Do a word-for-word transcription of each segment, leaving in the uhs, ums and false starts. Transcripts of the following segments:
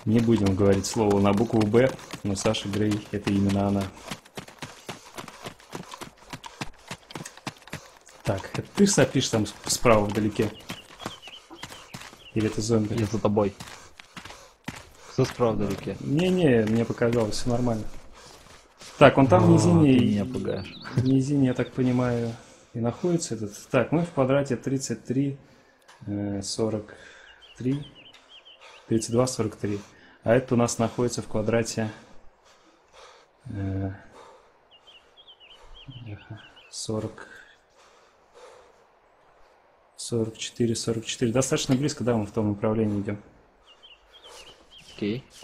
Не будем говорить слово на букву Б, но Саша Грей — это именно она. Так, это ты сопишь там справа вдалеке? Или это зомби? Я за тобой. Кто справа вдалеке? Не-не, мне показалось, все нормально. Так, он там в О, низине... ты меня пугаешь. В низине, я так понимаю, и находится этот. Так, мы в квадрате тридцать три, сорок три, тридцать два, сорок три. А это у нас находится в квадрате э, сорок, сорок четыре, сорок четыре. Достаточно близко, да, мы в том направлении идем. Окей.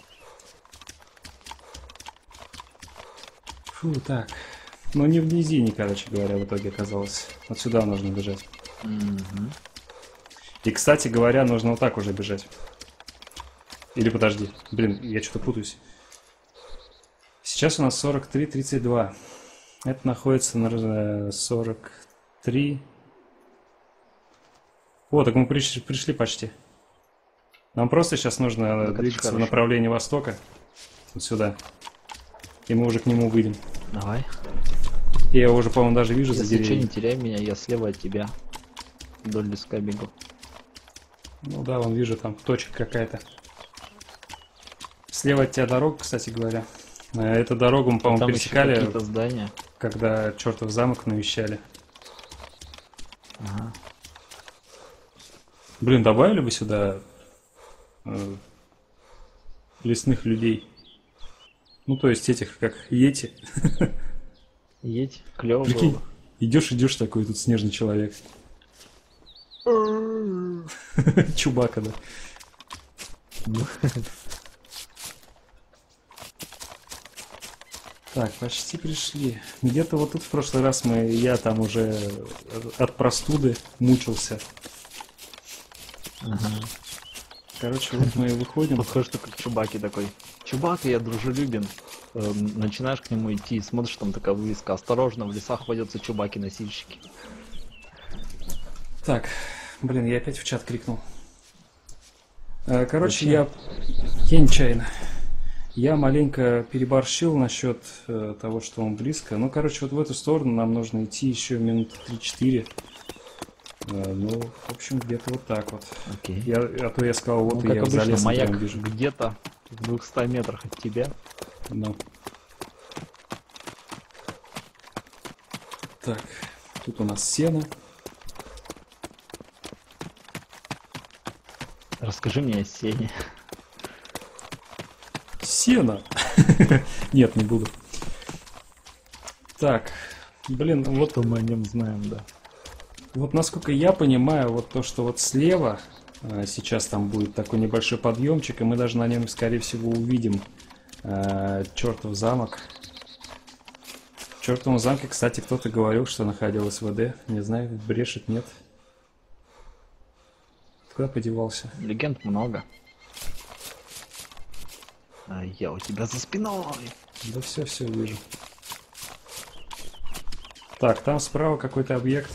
Фу, так. Ну не в низине, короче говоря, в итоге оказалось. Вот сюда нужно бежать. Угу. И, кстати говоря, нужно вот так уже бежать. Или подожди. Блин, я что-то путаюсь. Сейчас у нас сорок три, тридцать два. Это находится на сорок три. О, так мы пришли, пришли почти. Нам просто сейчас нужно Так двигаться в направлении востока. Вот сюда. И мы уже к нему выйдем. Давай. Я его уже, по-моему, даже вижу за Если что, деревьями. не теряй меня, я слева от тебя. Вдоль леска бегу. Ну да, вон вижу, там точка какая-то. Слева от тебя дорога, кстати говоря. Эту дорогу мы, по-моему, Там пересекали, еще какие-то здания. когда чертов замок навещали. Ага. Блин, добавили бы сюда э, лесных людей. Ну, то есть этих, как йети. Едь, клево Прикинь, было. идешь, идешь такой, тут снежный человек. Чубака, да. Так, почти пришли. Где-то вот тут в прошлый раз мы, я там уже от простуды мучился. Ага. Короче, вот мы и выходим. Похож, что как Чубаки такой. Чубака, я дружелюбен. Э, начинаешь к нему идти, смотришь, там такая вывеска. Осторожно, в лесах водятся чубаки-носильщики. Так, блин, я опять в чат крикнул. Э, Короче, Зачем? я... Я нечаянно. Я маленько переборщил насчет э, того, что он близко. Ну, короче, вот в эту сторону нам нужно идти еще минут три-четыре. Э, ну, в общем, где-то вот так вот. Окей. Я, а то я сказал, вот Ну, и как я обычно, залез, маяк прям вижу. где-то в двухстах метрах от тебя. Ну. Так, тут у нас сено. Расскажи мне о сене. Сено? Нет, не буду. Так, блин, вот, Что мы о нем знаем, да. вот насколько я понимаю, вот то, что вот слева э, сейчас там будет такой небольшой подъемчик, и мы даже на нем, скорее всего, увидим э, чертов замок. В чертовом замке, кстати, кто-то говорил, что находил СВД. Не знаю, брешет, нет. Куда подевался? Легенд много. А я у тебя за спиной. Да все, все вижу. Так, там справа какой-то объект.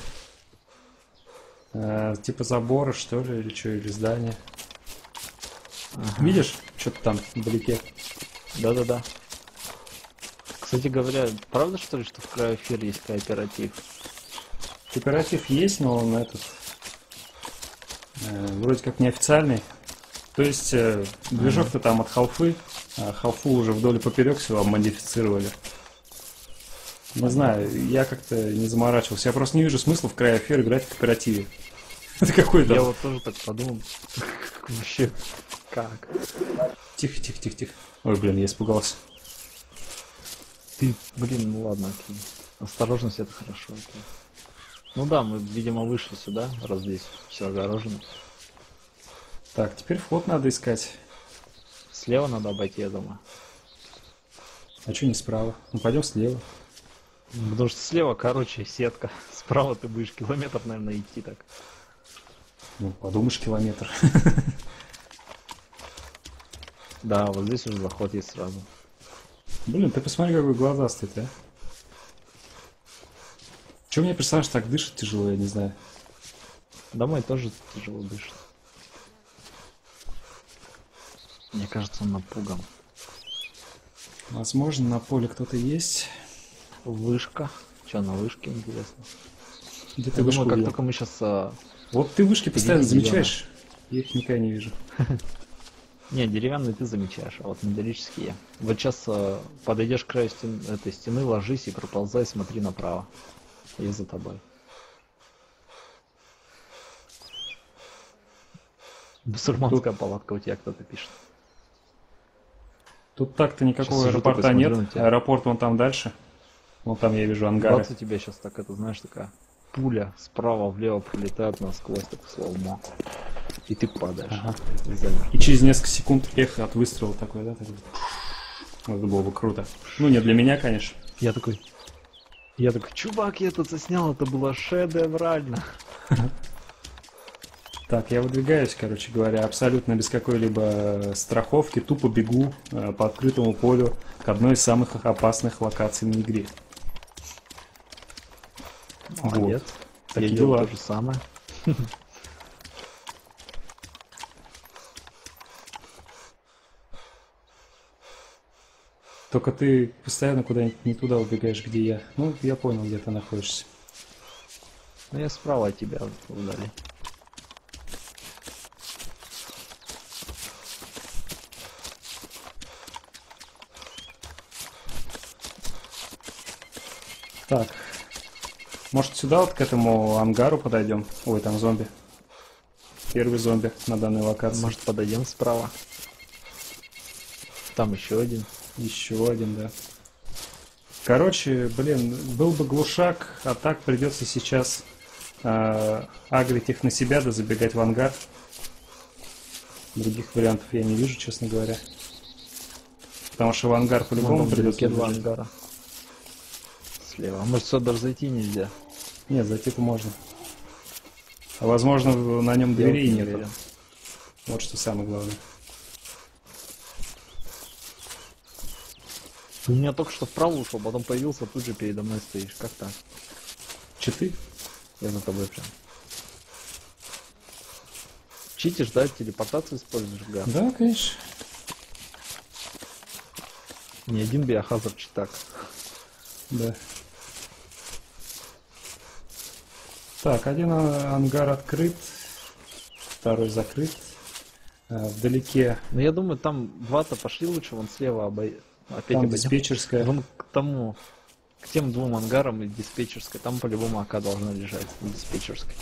Э, типа забора, что ли, или что, или здание. Ага. Видишь, что-то там вдалеке? Да-да-да. Кстати говоря, правда что ли, что в Крайофир есть кооператив? Кооператив есть, но он этот э, вроде как неофициальный. То есть э, движок-то там от халфы, а халфу уже вдоль и поперек все модифицировали. Не знаю, я как-то не заморачивался. Я просто не вижу смысла в Крайофир играть в кооперативе. Это какой-то... Я вот тоже так подумал. Вообще, как? Тихо, тихо, тихо, тихо. Ой, блин, я испугался. Ты, блин, ну ладно, окей. Осторожность это хорошо, окей. Ну да, мы, видимо, вышли сюда, раз здесь все огорожено. Так, теперь вход надо искать. Слева надо обойти, я думаю. А что не справа? Ну, пойдем слева. Потому что слева, короче, сетка. Справа ты будешь километр, наверное, идти так. Ну, подумаешь, километр. Да, вот здесь уже заход есть сразу. Блин, ты посмотри, какой глазастый ты, а. Чего у меня персонаж так дышит тяжело, я не знаю. Домой тоже тяжело дышит. Мне кажется, он напуган. Возможно, на поле кто-то есть. Вышка. Че на вышке, интересно? Где ты Я вышку думаю, как увидел? только мы сейчас... А... Вот ты вышки постоянно деревянная. замечаешь. Я их никогда не вижу. Не, деревянный ты замечаешь, а вот металлические я. Вот сейчас а, подойдешь к краю стен... этой стены, ложись и проползай, смотри направо. Я за тобой. Бусурманская палатка у тебя кто-то пишет. Тут так-то никакого Сейчас сижу аэропорта такой, нет. смотрю на тебя. Аэропорт вон там дальше. Вон там я вижу ангары. Бац, у тебя сейчас так, это знаешь, такая пуля справа влево прилетает насквозь, так слоумо. И ты падаешь. Ага. И замер. И через несколько секунд эхо от выстрела такое, да? Такое. Вот это было бы круто. Ну, не для меня, конечно. Я такой... Я такой, чувак, я тут заснял, это было шедеврально. Так, я выдвигаюсь, короче говоря, абсолютно без какой-либо страховки, тупо бегу э, по открытому полю к одной из самых опасных локаций на игре. Молодец. Вот. Такие Я делал дела. то же самое. Только ты постоянно куда-нибудь не туда убегаешь, где я. Ну, я понял, где ты находишься. Ну я справа от тебя вдали. Так. Может, сюда вот к этому ангару подойдем? Ой, там зомби. Первый зомби на данной локации. Может подойдем справа. Там еще один. Еще один, да. Короче, блин, был бы глушак, а так придется сейчас э, агрить их на себя, да забегать в ангар. Других вариантов я не вижу, честно говоря. Потому что в ангар по-любому придется два бежать. ангара. Слева. А может сюда даже зайти нельзя? Нет, зайти-то можно. А возможно, на нем дверей не нет. уверен. Вот что самое главное. У меня только что вправо ушел, потом появился, тут же передо мной стоишь. Как так? Читы? Я за тобой прям. Читишь, да? Телепортацию используешь, га? Да, конечно. Не один биохазард читак. Да. Так, один а- ангар открыт, второй закрыт. А, вдалеке Но я думаю, там два-то пошли лучше, вон слева обой... опять там обойдем. диспетчерская. Вон к тому, к тем двум ангарам и диспетчерской. Там по-любому АК должна лежать, на диспетчерской.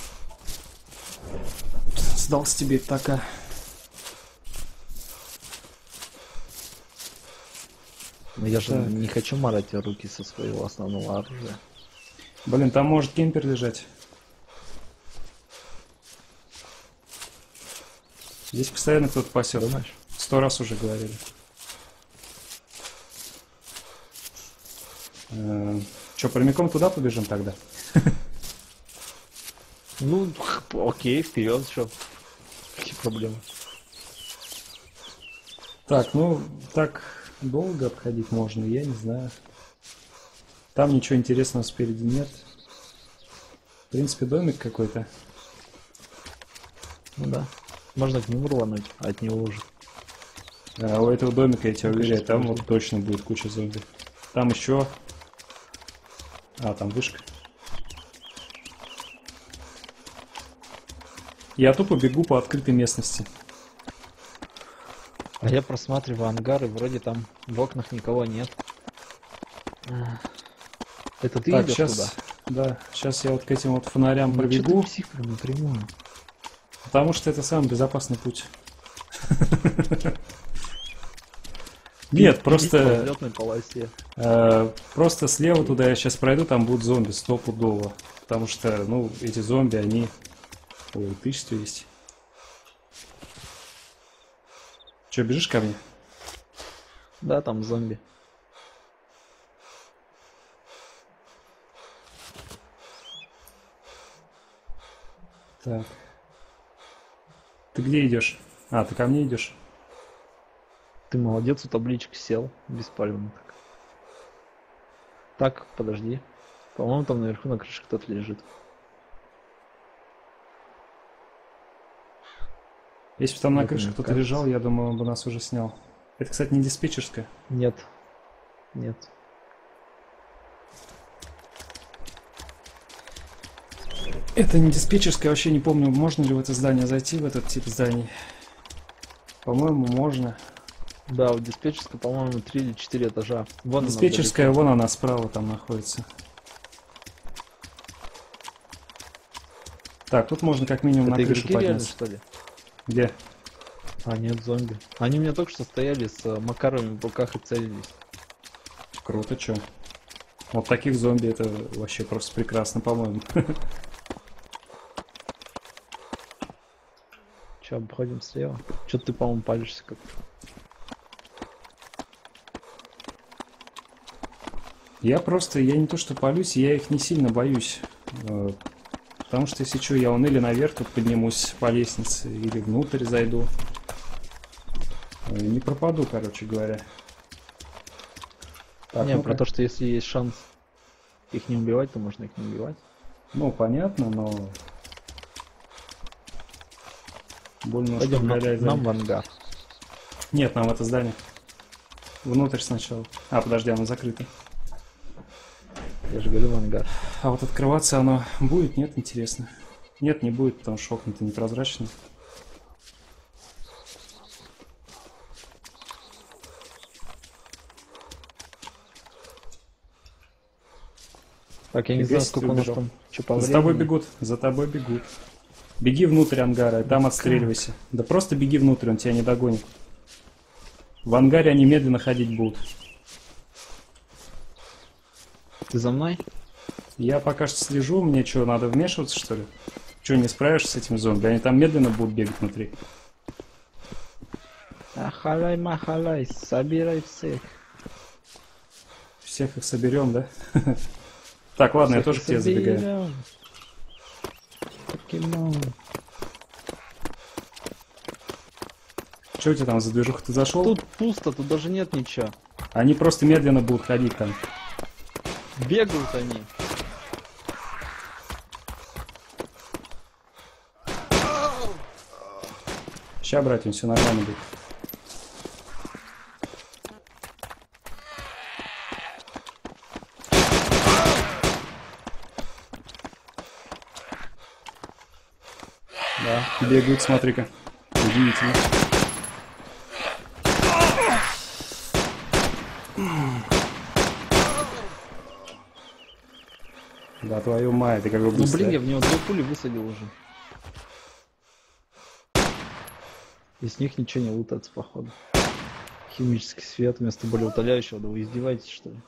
Сдался тебе така. Но я же Так. не хочу марать руки со своего основного оружия. Блин, там может кемпер лежать. Здесь постоянно кто-то пасет. Думаешь? Сто раз уже говорили. Э, Че, прямиком туда побежим тогда? Ну, окей, вперед, что? Какие проблемы? Так, ну, так долго обходить можно, я не знаю. Там ничего интересного спереди нет. В принципе, домик какой-то. Ну да. Можно к нему рвануть, а от него уже. А у этого домика, я тебя Ну, уверяю, конечно, там подожди. вот точно будет куча зомби. Там еще... А, там вышка. Я тупо бегу по открытой местности. А я просматриваю ангары, вроде там в окнах никого нет. Это ты Так, идешь сейчас... туда? Да, сейчас я вот к этим вот фонарям Ну, чё пробегу, ты псих прям напрямую? потому что это самый безопасный путь. Нет, По просто... взлетной полосе. Э, Просто слева туда я сейчас пройду, там будут зомби стопудово. Потому что, ну, эти зомби, они... Ой, ты что есть? Че, бежишь ко мне? Да, там зомби. Так. Ты где идешь? А, ты ко мне идешь? Ты молодец, у табличек сел. Беспалевно так. Так, подожди. По-моему, там наверху на крыше кто-то лежит. Если бы там на Вот крыше мне кто-то кажется. лежал, я думаю, он бы нас уже снял. Это, кстати, не диспетчерская. Нет. Нет. Это не диспетчерская, вообще не помню, можно ли в это здание зайти, в этот тип зданий. По-моему, можно. Да, в диспетчерской, по-моему, три или четыре этажа. Вон она Диспетчерская, вдалеке. вон она справа там находится. Так, тут можно как минимум на Это крышу игроки реально, подняться. что ли? Где? А, нет, зомби. Они у меня только что стояли с э, Макаровыми в руках и целились. Круто, чё. Вот таких зомби это вообще просто прекрасно, по-моему. Че, обходим слева? Че ты, по-моему, палишься как-то? Я просто, я не то что палюсь, я их не сильно боюсь. Э, Потому что если что, я он или наверх тут поднимусь по лестнице, или внутрь зайду. Э, Не пропаду, короче говоря. Так, не, ну-ка. про то, что если есть шанс их не убивать, то можно их не убивать. Ну, понятно, но... Больно уж Пойдем на- угоряй за нам ним. в ангар. Нет, нам в это здание. Внутрь сначала. А, подожди, оно закрыто. Я же говорю в ангар. А вот открываться оно будет? Нет, интересно. Нет, не будет, потому что окна-то непрозрачные. Так, я не Фига знаю, себе, сколько у нас убежал. там. Че по За тобой времени? бегут, за тобой бегут. Беги внутрь ангара, и там отстреливайся. Да просто беги внутрь, он тебя не догонит. В ангаре они медленно ходить будут. Ты за мной? Я пока что слежу, мне что, надо вмешиваться, что ли? Че, не справишься с этим зомби? Они там медленно будут бегать внутри. Ахалай, махалай, собирай всех. Всех их соберем, да? Так, ладно, я Всех тоже их к тебе забегаю. соберем. Покемон. Че у тебя там за движуха? Ты зашел? Тут пусто, тут даже нет ничего. Они просто медленно будут ходить там. Бегают они. Ща, братья, все нормально будет. Да, бегают, смотри-ка. Удивительно. Да, твою мать, ты как бы Ну быстро. блин, я в него две пули высадил уже. Из них ничего не лутается, походу. Химический свет вместо болеутоляющего. Да вы издеваетесь, что ли?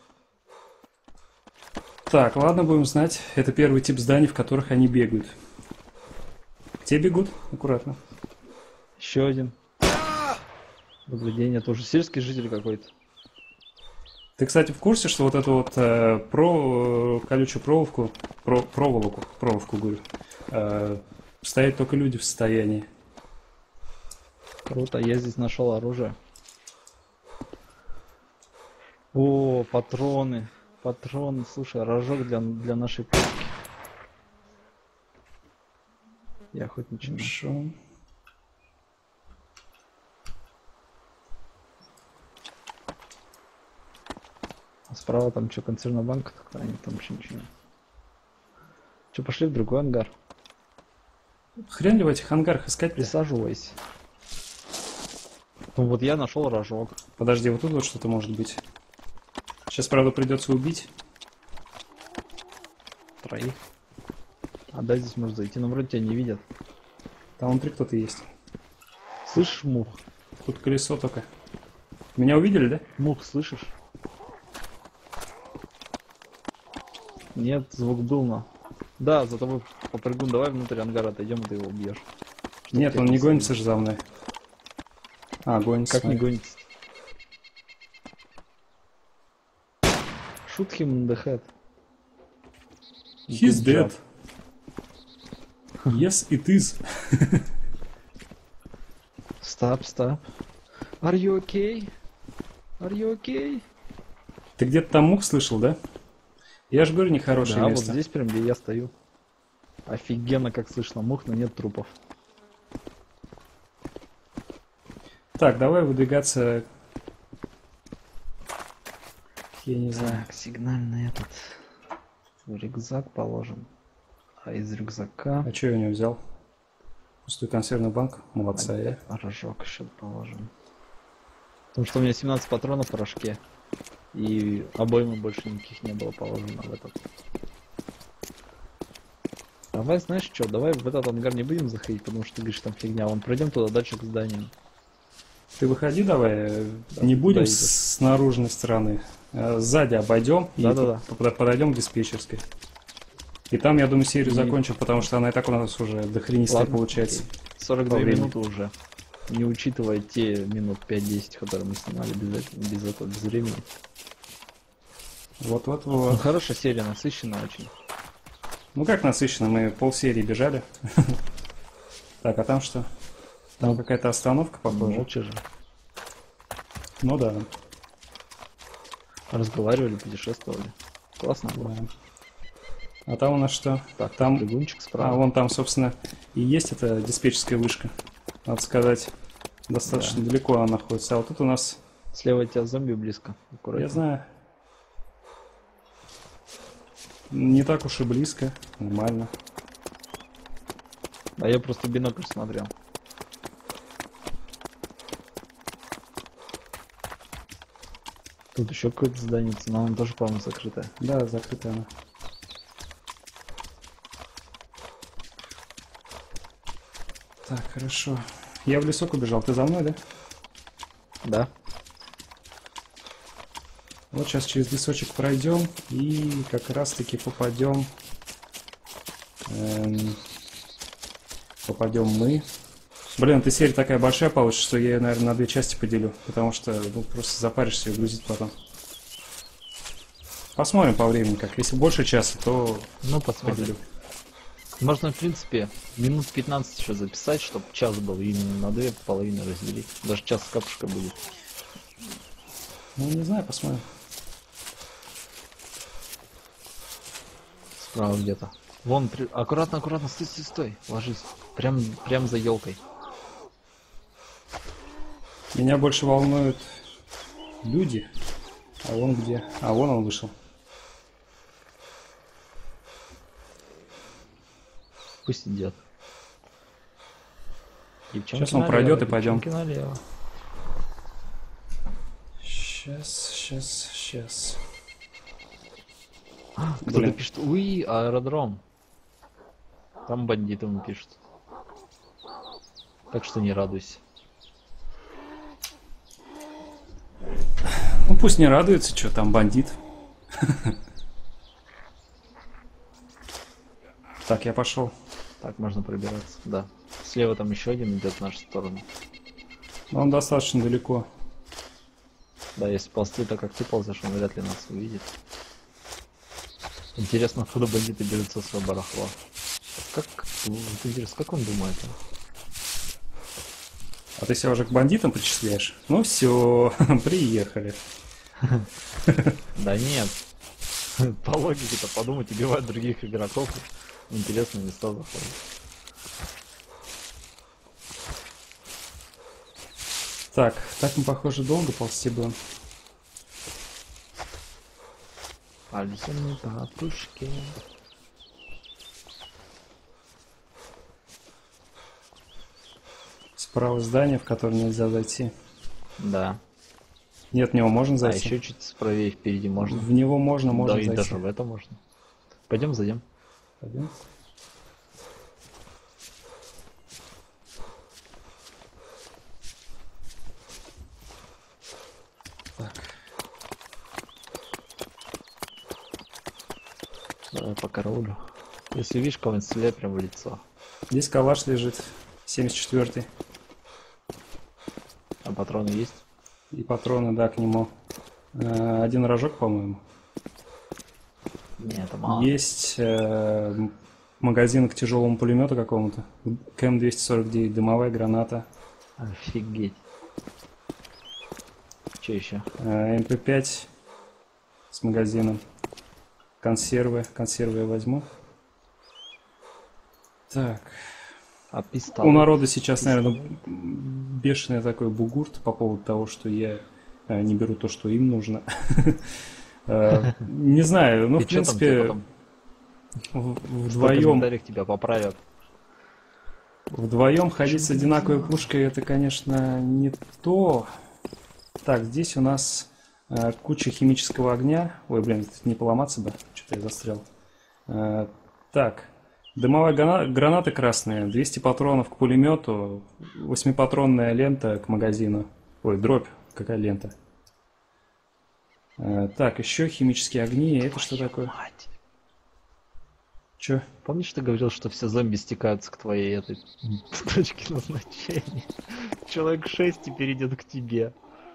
Так, ладно, будем знать. Это первый тип зданий, в которых они бегают. Те бегут? Аккуратно. Еще один. Добрый день, это уже сельский житель какой-то. Ты, кстати, в курсе, что вот эту вот э, про, э, колючую проволоку, про, проволоку, проволоку, говорю, э, стоять только люди в состоянии. Круто, я здесь нашел оружие. О, патроны. Патроны, слушай, рожок для, для нашей пушки. Я хоть ничего. Хорошо. А справа там что, консервная банка такая, нет, там вообще ничего. Че, пошли в другой ангар. Хрен ли в этих ангарах искать-то? Присаживайся. Ну вот я нашел рожок. Подожди, вот тут вот что-то может быть. Сейчас, правда, придется убить. Троих. А да, здесь может зайти, но вроде тебя не видят. Там внутри кто-то есть. Слышишь, мух? Тут колесо только. Меня увидели, да? Мух, слышишь? Нет, звук был, но... Да, за тобой попрыгун, давай внутрь ангара отойдем, и ты его убьешь. Чтоб Нет, тебя он не посадили. гонится же за мной. А, гонится. Как не смотри. гонится? Shoot him in the head. He's Good dead. job. Yes, it is. Stop, stop. Are you okay? Are you okay? Ты где-то там мух слышал, да? Я же говорю, нехорошее Да, место. вот здесь прям, где я стою. Офигенно, как слышно мух, но нет трупов. Так, давай выдвигаться. Я не знаю. Так, сигнальный этот. В рюкзак положим. А из рюкзака... А что я у него взял? Пустой консервный банк. Молодца я. Рожок еще положим. Потому что у меня семнадцать патронов в рожке. И обоймы больше никаких не было положено в этот. Давай, знаешь что, давай в этот ангар не будем заходить, потому что ты говоришь, там фигня. Вон пройдем туда дальше к зданию. Ты выходи давай. Да, не будем да, с, с наружной стороны. А сзади обойдем и Да-да-да. по- подойдем к диспетчерской. И там, я думаю, серию И- закончим, потому что она и так у нас уже дохренистая Ладно, получается. окей. сорок две По времени. минуты уже. Не учитывая те минут пять-десять, которые мы снимали без, эт- без этого, без времени. Ну, Вот-вот-вот. хорошая серия, насыщенная очень. Ну как насыщенно, мы полсерии бежали. Так, а там что? Там какая-то остановка, похоже. Молча же. Ну да. Разговаривали, путешествовали. Классно было. Да. А там у нас что? Так, Там- прыгунчик А, справа. вон там, собственно, и есть эта диспетчерская вышка. Надо сказать, достаточно далеко она находится. А вот тут у нас, Слева от тебя зомби близко. Аккуратно. я знаю, не так уж и близко. Нормально. А я просто бинокль смотрел. Тут еще какое-то здание, но оно тоже, по-моему, закрытое. Да, закрыта она. Так, хорошо. Я в лесок убежал. Ты за мной, да? Да. Вот сейчас через лесочек пройдем и как раз таки попадем. эм, попадем мы. Блин, эта серия такая большая получится, что я ее, наверное, на две части поделю, потому что ну, просто запаришься и грузить потом. Посмотрим по времени как. Если больше часа, то Ну, посмотрим. поделю. Можно, в принципе, минут пятнадцать еще записать, чтобы час был именно на две половины разделить. Даже час с капушкой будет. Ну, не знаю, посмотрим. Справа где-то. Вон, при- аккуратно, аккуратно, стой, стой, стой, ложись. Прям, прям за елкой. Меня больше волнуют люди. А он где? А вон он вышел. Пусть идет. Девчонки Сейчас он налево, пройдет и пойдем. девчонки налево. Сейчас, сейчас, сейчас. Кто-то Блин. пишет, уи, аэродром. Там бандиты ему пишут. Так что не радуйся. Ну пусть не радуется, что там бандит. Так, я пошел. Так, можно пробираться, да. Слева там еще один идет в нашу сторону. Но он достаточно далеко. Да, если ползти так, как ты ползешь, он вряд ли нас увидит. Интересно, откуда бандиты берут со своего барахла. Как, вот интересно, как он думает? а? А ты себя уже к бандитам причисляешь? Ну все, приехали. Да нет. По логике-то подумать, убивать других игроков. в Интересные места заходят. Так, так мы, похоже, долго ползти будем. Пальцами по пушке. Справа здание, в которое нельзя зайти. Да. Нет, в него можно А зайти. еще чуть справее впереди можно. В него можно, можно Да, и зайти. даже в это можно. Пойдем зайдем. Пойдем. Так, Давай по караулю. Если видишь кого-нибудь, стреляй прям в лицо. здесь калаш лежит, семьдесят четвёртый. А патроны есть? И патроны, да, к нему. Э, Один рожок, по-моему. Нет, это мало. Есть э, м- магазин к тяжелому пулемету какому-то. КМ двести сорок девять, дымовая граната. Офигеть. Че еще? Э, эм пэ пять с магазином. Консервы. Консервы я возьму. Так. А пистолет? У народа сейчас, наверное, бешеный такой бугурт по поводу того, что я э, не беру то, что им нужно. Э, Не знаю, ну, И в чё там тебе принципе, потом? в- Что в вдвоем, комментариях тебя поправят? вдвоем ходить с Почему не одинаковой знаю? пушкой, это, конечно, не то. Так, здесь у нас э, куча химического огня. Ой, блин, не поломаться бы, что-то я застрял. Э, так, дымовая грана- граната красная, двести патронов к пулемету, восьмипатронная лента к магазину. Ой, дробь, какая лента. Э, так, еще химические огни. Это что такое? Мать. Че? Помнишь, ты говорил, что все зомби стекаются к твоей этой точке назначения? Человек шесть теперь идет к тебе.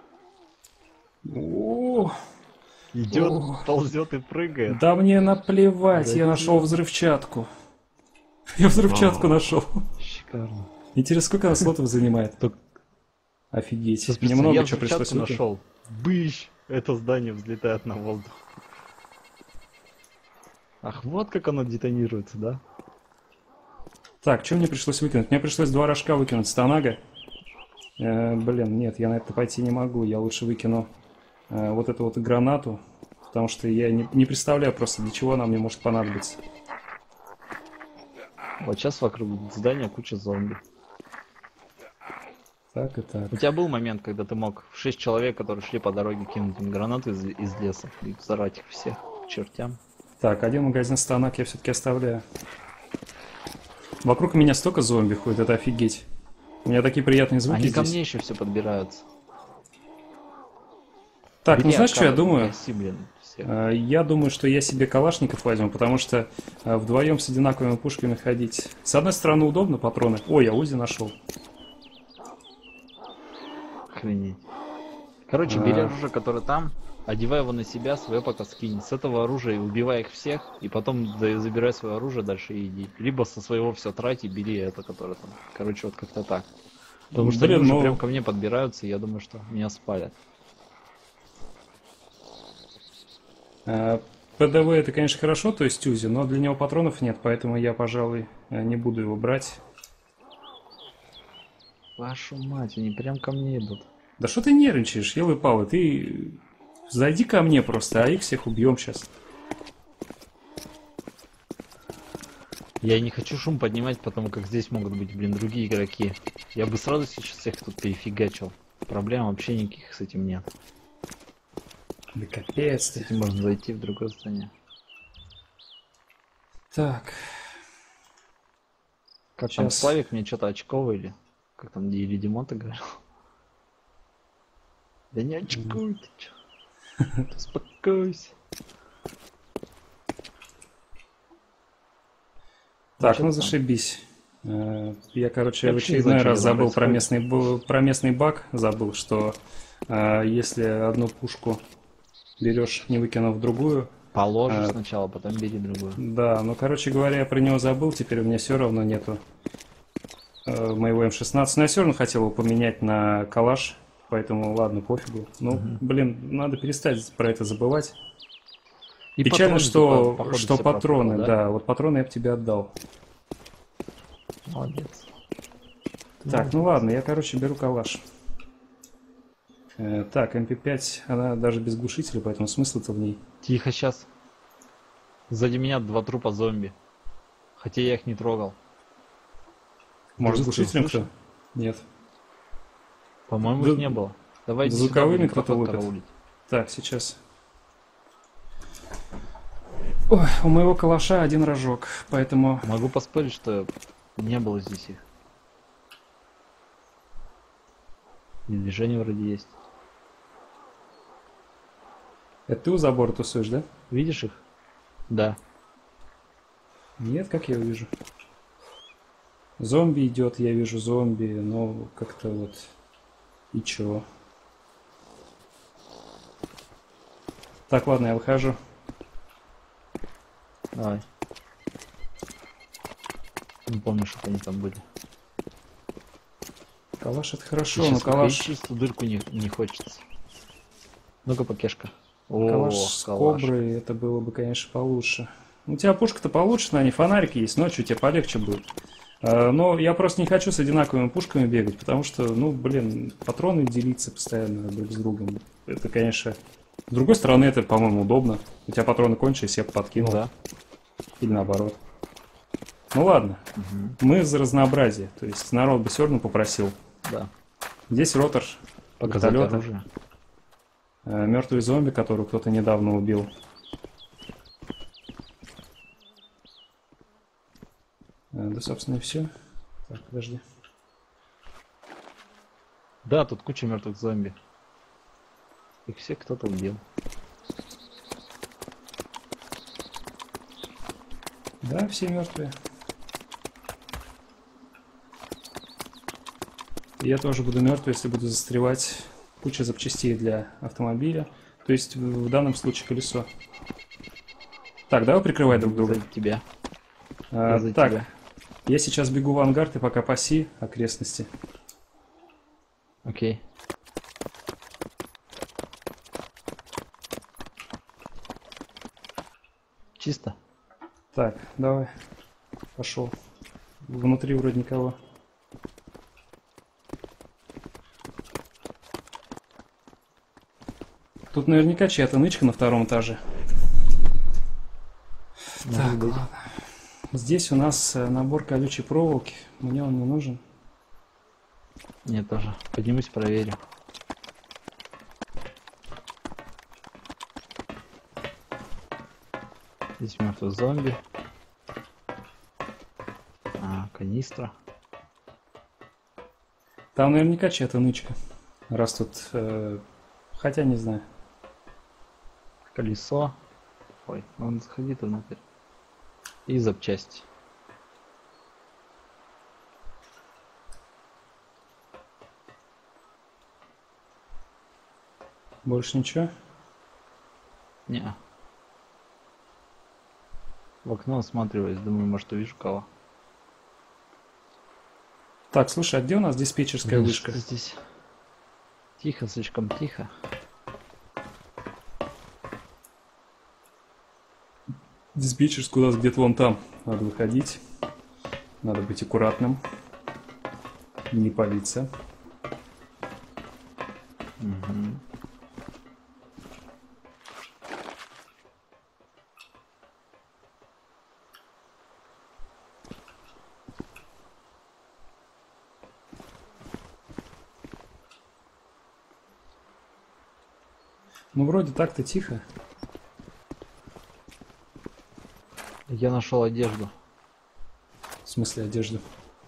О, Идет, О. ползет и прыгает. Да мне наплевать, я Зачем? нашел взрывчатку. Я взрывчатку Вау. нашел. Шикарно. Интересно, сколько она слотов занимает? Так, Офигеть. сейчас Мне представь, много я чего пришлось взрывчатку выкинуть. нашел. Быщ! Это здание взлетает на воздух. Ах, вот как оно детонируется, да? Так, что мне пришлось выкинуть? Мне пришлось два рожка выкинуть с Танага. Э, блин, нет, я на это пойти не могу. Я лучше выкину э, вот эту вот гранату. Потому что я не, не представляю просто, для чего она мне может понадобиться. Вот сейчас вокруг здания куча зомби. Так и так. У тебя был момент, когда ты мог в шесть человек, которые шли по дороге, кинуть им гранату из, из леса и взорвать их всех к чертям? Так, один магазин с Танак я все-таки оставляю. Вокруг меня столько зомби ходит, это офигеть. У меня такие приятные звуки Они здесь. ко мне еще все подбираются. Так, ну Бери знаешь, что я АК, думаю? гаси, блин, всех. Э, Я думаю, что я себе калашников возьму, потому что э, вдвоем с одинаковыми пушками ходить. С одной стороны удобно, патроны. Ой, я УЗИ нашел. Охренеть. Короче, А. бери оружие, которое там, одевай его на себя, свое пока скинь. С этого оружия убивай их всех, и потом за- забирай свое оружие дальше и иди. Либо со своего все трать и бери это, которое там. Короче, вот как-то так. Потому что Блин, они уже ну- прям ко мне подбираются, и я думаю, что меня спалят. Э, ПДВ это, конечно, хорошо, то есть УЗИ, но для него патронов нет, поэтому я, пожалуй, э, не буду его брать. Вашу мать, они прям ко мне идут. Да что ты нервничаешь, елы-палы, ты зайди ко мне просто, а их всех убьем сейчас. Я и не хочу шум поднимать, потому как здесь могут быть, блин, другие игроки. Я бы с радостью сейчас всех тут перефигачил. Проблем вообще никаких с этим нет. Да капец С ты. этим можно зайти в другое здание. Так, Как там, Щас. Славик мне что-то очковый или... Как там, или Димон ты говорил? Да не очкуй ты, чё. Успокойся. так, чё ну там? зашибись. Э, Я, короче, Я в вообще не очередной знаю, раз что там забыл про происходит. местный, бу- про местный баг, забыл, что э, если одну пушку берешь, не выкинув другую, Положишь А. сначала, потом бери другую. да, ну, короче говоря, я про него забыл, теперь у меня все равно нету э, моего эм шестнадцать, но я все равно хотел его поменять на калаш, поэтому ладно, пофигу. Ну, Мгм. блин, надо перестать про это забывать. И Печально, патроны, что, типа, походу, что все патроны, пропало, да? вот патроны я бы тебе отдал. Молодец. Так, ну ладно, я, короче, беру калаш. Э, так, эм пи пять, она даже без глушителя, поэтому смысл-то в ней. Тихо сейчас. Сзади меня два трупа зомби. Хотя я их не трогал. Может, с выстрел глушителем кто? слышал? Нет. По-моему, Да- их не было. Давайте да звуковыми сюда, кто-то будем лупит. проход караулить. Так, сейчас. Ой, у моего калаша один рожок, поэтому... Могу поспорить, что не было здесь их. И движение вроде есть. Это ты у забора тусуешь, да? Видишь их? Да. Нет, как я вижу. Зомби идет, я вижу зомби, но как-то вот... И чё? Так, ладно, я выхожу. Давай. Не помню, что они там были. Калаш это хорошо, но Сейчас калаш... чистую дырку не, не хочется. Ну-ка, покешка. О, Калаш с калаш. коброй, это было бы, конечно, получше. У тебя пушка-то получше, на ней фонарик есть, ночью тебе полегче будет. А, но я просто не хочу с одинаковыми пушками бегать, потому что, ну, блин, патроны делиться постоянно друг с другом. Это, конечно... С другой стороны, это, по-моему, удобно. У тебя патроны кончились, я подкинул. Да. Или наоборот. Ну ладно. Угу. Мы за разнообразие. То есть народ бы все равно попросил. Да. Здесь ротор Показать вертолета. оружие. Мертвый зомби, которого кто-то недавно убил. Да, собственно, и все. Так, подожди. Да, тут куча мертвых зомби. Их всех кто-то убил. Да, все мертвые. Я тоже буду мертвый, если буду застревать. Куча запчастей для автомобиля. То есть в данном случае колесо. Так, давай прикрывай друг друга. За тебя. А, Я за так, тебя. я сейчас бегу в ангар, ты пока паси окрестности. Окей. Чисто. Так, давай. Пошел. Внутри вроде никого. Тут наверняка чья-то нычка на втором этаже. Так, ладно. Здесь у нас набор колючей проволоки. Мне он не нужен. Мне тоже. Поднимусь, проверю. Здесь мертвый зомби. А, канистра. Там наверняка чья-то нычка. Раз тут... Э, хотя не знаю. Колесо. Ой, он заходит внутрь. И запчасти. Больше ничего? Не. В окно осматриваюсь, думаю, может, увижу кого. Так, слушай, а где у нас диспетчерская Блин, вышка? что здесь? Тихо, слишком тихо. Диспетчерская у нас где-то вон там. Надо выходить. Надо быть аккуратным. Не палиться. Угу. Ну, вроде так-то тихо. Я нашел одежду. В смысле одежду.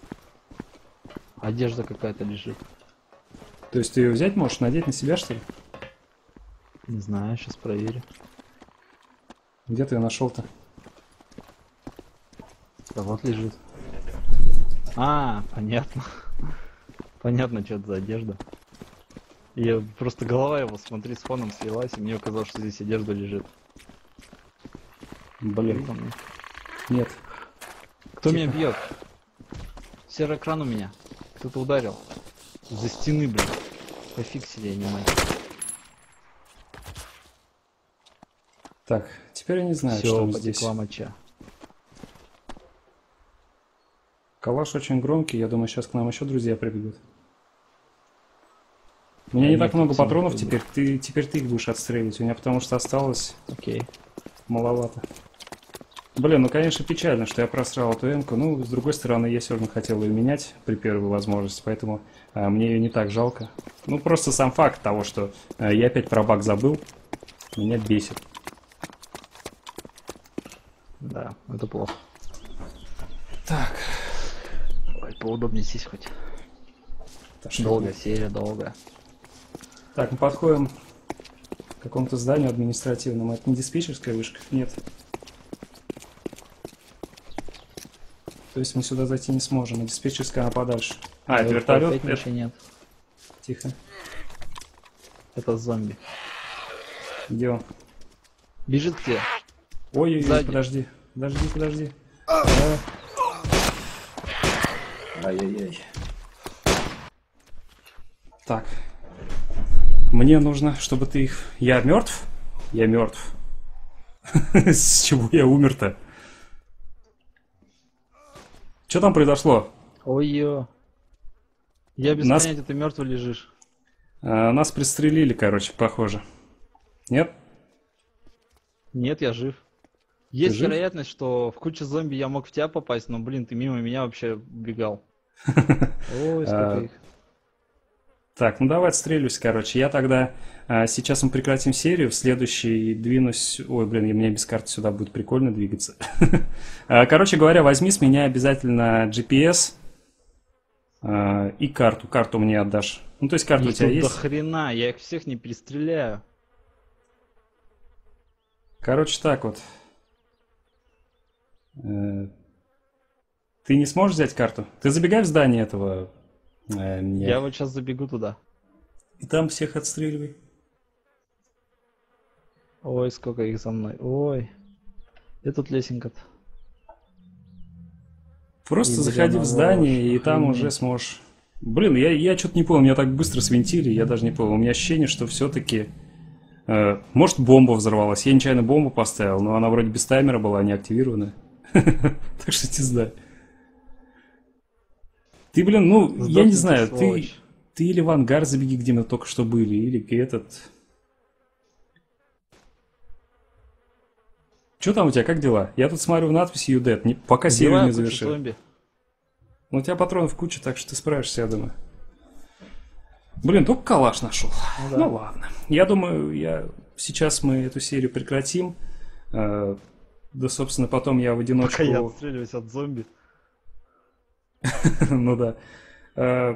Одежда какая-то лежит. То есть ты ее взять можешь, надеть на себя, что ли? Не знаю, сейчас проверю. Где ты ее нашел-то? Да вот лежит. А, понятно. Понятно, что это за одежда. Я просто голова его, смотри, с фоном слилась, и мне казалось, что здесь одежда лежит. Блин. Кто, Нет. Кто Тихо. меня бьет? Серый экран у меня. Кто-то ударил. За стены, блин. Пофиксили, я не могу. Так, теперь я не знаю, Все, что потекла здесь. моча. Калаш очень громкий, я думаю, сейчас к нам еще друзья прибегут. У меня Да не так нет, много тут все патронов не теперь, ты, теперь ты их будешь отстреливать, у меня потому что осталось Окей. маловато. Блин, ну конечно печально, что я просрал эту эмку, ну с другой стороны я все равно хотел ее менять при первой возможности, поэтому а, мне ее не так жалко. Ну просто сам факт того, что а, я опять про баг забыл, меня бесит. Да, это плохо. Так. Ой, поудобнее сесть хоть. Отошли. Долгая серия, долгая. Так, мы подходим к какому-то зданию административному. Это не диспетчерская вышка? Нет. То есть мы сюда зайти не сможем, а диспетчерская она подальше. А, это вертолет? Опять Это... ничего нет. Тихо. Это зомби. Где он? Бежит к тебе. Ой-ой-ой, Сзади. подожди. Подожди, подожди. А. Ай-яй-яй. Так. Мне нужно, чтобы ты их... Я мертв? Я мертв. С чего я умер-то? Что там произошло? Ой-ё. Я без Нас, понятия, ты мертвый лежишь. а, нас пристрелили, короче, похоже. Нет? Нет, я жив. Ты Есть жив? вероятность, что в кучу зомби я мог в тебя попасть, но, блин, ты мимо меня вообще убегал. Ой, сколько А, их. Так, ну давай отстрелюсь, короче. Я тогда... а, сейчас мы прекратим серию, в следующий двинусь... Ой, блин, и мне без карты сюда будет прикольно двигаться. А, Короче говоря, возьми с меня обязательно джи пи эс а, и карту. Карту мне отдашь. Ну, то есть карта у Их тебя тут до есть? хрена, я их всех не перестреляю. Короче, так вот. Э, Ты не сможешь взять карту? Ты забегай в здание этого... э, Я мне. вот сейчас забегу туда. И там всех отстреливай. Ой, сколько их за мной. Ой. Где тут лесенка-то? Просто заходи в Ядрёна ложь, здание, и там уже охренеть. сможешь... Блин, я, я что-то не понял, меня так быстро свинтили, я даже не понял. У меня ощущение, что все-таки... может, бомба взорвалась. Я нечаянно бомбу поставил, но она вроде без таймера была, не активирована. Так что не знаю. Ты, блин, ну, я не Сдохни ты, знаю, ты, сволочь. ты или в ангар забеги, где мы только что были, или этот... Что там у тебя, как дела? Я тут смотрю в надписи You Dead, не- пока серию Убиваю не кучу завершил. зомби. Ну, у тебя патронов куча, так что ты справишься, я думаю. Блин, только калаш нашел. Ну Ну да. ладно. Я думаю, я... сейчас мы эту серию прекратим. Э, Да, собственно, потом я в Пока я одиночку... отстреливаюсь от зомби. Ну да. Э,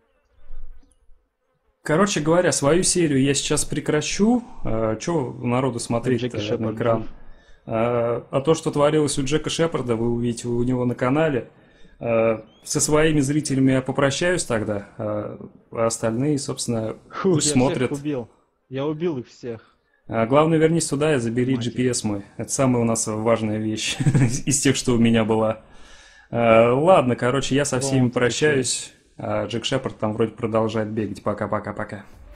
Короче говоря, свою серию я сейчас прекращу. Че народу смотреть Джеки на Шепард экран? жив. Э, А то, что творилось у Джека Шепарда, вы увидите у него на канале. Э, Со своими зрителями я попрощаюсь тогда, э, а остальные, собственно, Фух, пусть я смотрят. всех убил. Я убил их всех. А главное, вернись туда и забери Мать их. джи пи эс мой. Это самая у нас важная вещь из тех, что у меня была. Э, Ладно, короче, я со всеми Вон ты прощаюсь. А Джек Шепард там вроде продолжает бегать. Пока-пока-пока.